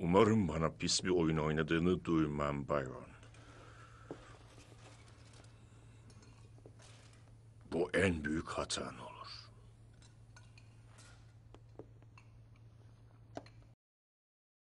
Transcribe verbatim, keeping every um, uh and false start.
Umarım bana pis bir oyun oynadığını duymam Bayon. Bu en büyük hatan olur.